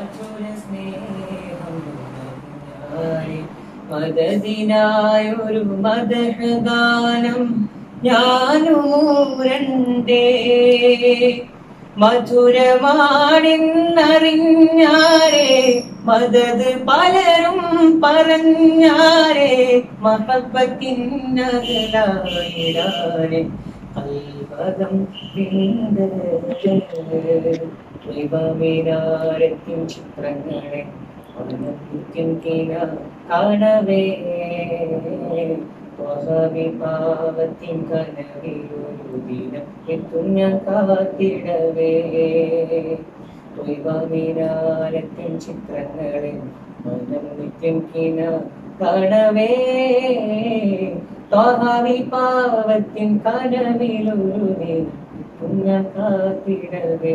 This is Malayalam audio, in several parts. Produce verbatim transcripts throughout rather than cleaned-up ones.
മധുര സ്നേഹം മദദിനായൊരു മദഹ് ഗാനം ഞാനൂരണ്ടേ മധുരമാണെന്നറിഞ്ഞാരേ മദത് പലരും പറഞ്ഞാരേ മഹബത്തിനകലായിരാനെ കൽവകം ദൈവമിനാരത്തിൻ ചിത്രങ്ങളെ കാണവേ പാവത്തിൻ കനവിലൊരു ദിനം എത്തും ഞാൻ കാത്തിടവേ ദൈവമിനാരത്തിൻ ചിത്രങ്ങളെ മനം നിത്യം കിന കാണവേ പാവത്തിൻ കനവിലൊരു ദിനം എത്തും ഞാൻ കാത്തിടവേ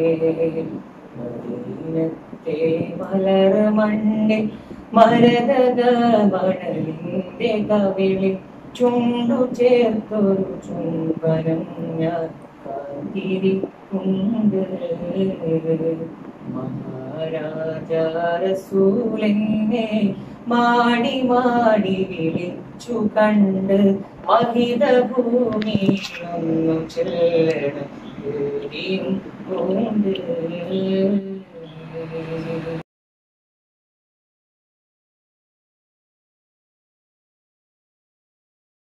മദീനത്തെ മലർ മണ്ണിൽ മരതക മണലിന്റെ കവിളിൽ ചുണ്ടു ചേർത്തൊരു ചുംബനം ഞാൻ കാത്തിരിപ്പുണ്ട് മഹാരാജാ റസൂലെന്നെ മാടി മാടി വിളിച്ചു കണ്ട് മഹിത ഭൂമിയിലൊന്നു ചെല്ലണം ൂണ്ട്